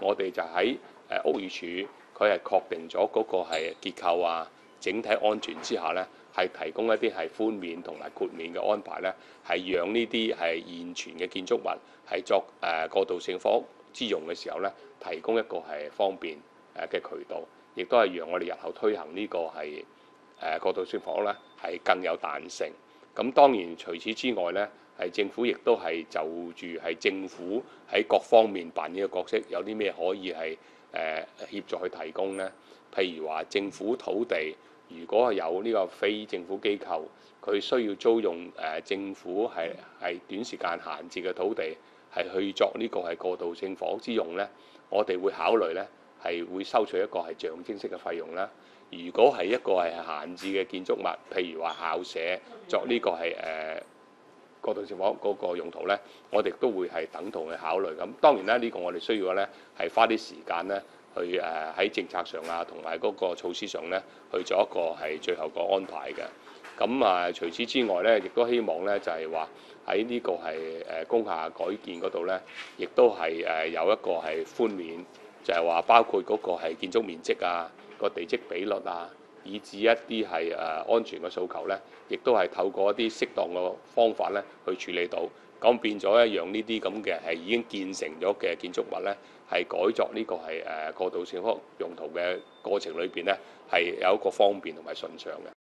我哋就喺屋宇署，佢係確定咗嗰個係結構啊、整體安全之下呢，係提供一啲係寬免同埋豁免嘅安排呢，係讓呢啲係現存嘅建築物係作過渡性房屋之用嘅時候呢，提供一個係方便嘅渠道，亦都係讓我哋日後推行呢個係過渡性房屋呢係更有彈性。咁當然除此之外呢，係政府亦都係就住係政府喺各方面扮演嘅角色，有啲咩可以係協助去提供呢？譬如話政府土地，如果係有呢個非政府機構，佢需要租用政府係短時間閒置嘅土地，係去作呢個係過渡性房屋之用呢，我哋會考慮呢係會收取一個係象徵式嘅費用啦。如果係一個係閒置嘅建築物，譬如話校舍作呢個係過渡性房屋嗰個用途呢，我哋都會係等同去考慮。咁當然啦，呢個我哋需要呢係花啲時間呢去喺政策上啊，同埋嗰個措施上呢去做一個係最後個安排嘅。咁除此之外呢，亦都希望呢就係話喺呢個係工廈改建嗰度呢，亦都係有一個係寬免，就係話包括嗰個係建築面積啊、個地積比率啊，以至一啲係安全嘅訴求呢，亦都係透過一啲適當嘅方法呢去處理到。咁變咗一樣呢啲咁嘅係已經建成咗嘅建築物呢，係改作呢個係過渡性房屋用途嘅過程裏邊呢，係有一個方便同埋順暢嘅。